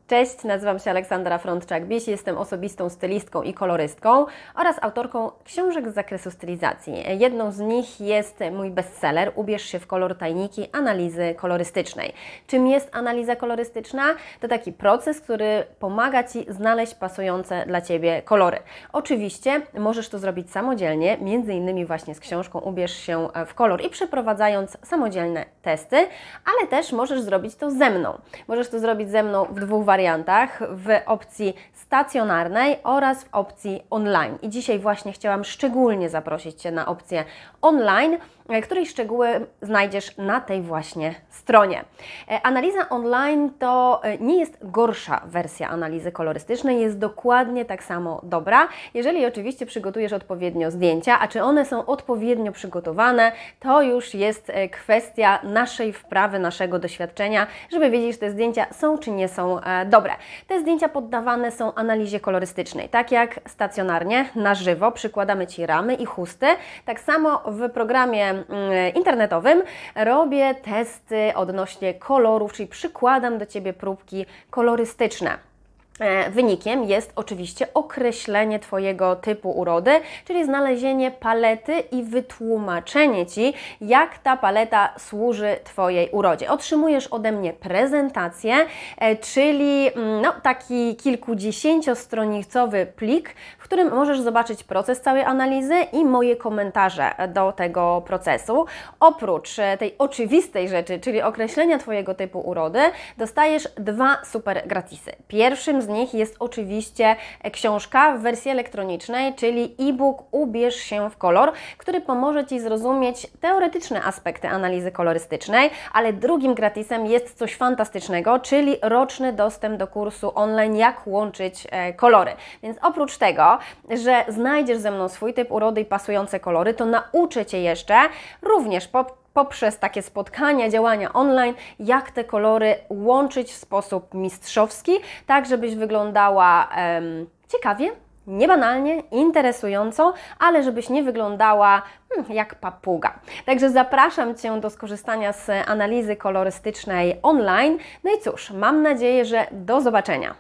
Cześć, nazywam się Aleksandra Frądczak-Biś, jestem osobistą stylistką i kolorystką oraz autorką książek z zakresu stylizacji. Jedną z nich jest mój bestseller Ubierz się w kolor tajniki analizy kolorystycznej. Czym jest analiza kolorystyczna? To taki proces, który pomaga Ci znaleźć pasujące dla Ciebie kolory. Oczywiście możesz to zrobić samodzielnie, między innymi właśnie z książką Ubierz się w kolor i przeprowadzając samodzielne testy, ale też możesz zrobić to ze mną. Możesz to zrobić ze mną w dwóch wariantach, w opcji stacjonarnej oraz w opcji online. I dzisiaj właśnie chciałam szczególnie zaprosić Cię na opcję online, której szczegóły znajdziesz na tej właśnie stronie. Analiza online to nie jest gorsza wersja analizy kolorystycznej, jest dokładnie tak samo dobra, jeżeli oczywiście przygotujesz odpowiednio zdjęcia, a czy one są odpowiednio przygotowane, to już jest kwestia naszej wprawy, naszego doświadczenia, żeby wiedzieć, czy te zdjęcia są czy nie są dobre. Te zdjęcia poddawane są analizie kolorystycznej, tak jak stacjonarnie, na żywo, przykładamy Ci ramy i chusty, tak samo w programie internetowym robię testy odnośnie kolorów, czyli przykładam do Ciebie próbki kolorystyczne. Wynikiem jest oczywiście określenie Twojego typu urody, czyli znalezienie palety i wytłumaczenie Ci, jak ta paleta służy Twojej urodzie. Otrzymujesz ode mnie prezentację, czyli taki kilkudziesięciostronicowy plik, w którym możesz zobaczyć proces całej analizy i moje komentarze do tego procesu. Oprócz tej oczywistej rzeczy, czyli określenia Twojego typu urody, dostajesz dwa super gratisy. Pierwszym z nich jest oczywiście książka w wersji elektronicznej, czyli e-book Ubierz się w kolor, który pomoże Ci zrozumieć teoretyczne aspekty analizy kolorystycznej, ale drugim gratisem jest coś fantastycznego, czyli roczny dostęp do kursu online Jak łączyć kolory. Więc oprócz tego, że znajdziesz ze mną swój typ urody i pasujące kolory, to nauczę Cię jeszcze również poprzez takie spotkania, działania online, jak te kolory łączyć w sposób mistrzowski, tak żebyś wyglądała ciekawie, niebanalnie, interesująco, ale żebyś nie wyglądała jak papuga. Także zapraszam Cię do skorzystania z analizy kolorystycznej online. No i cóż, mam nadzieję, że do zobaczenia.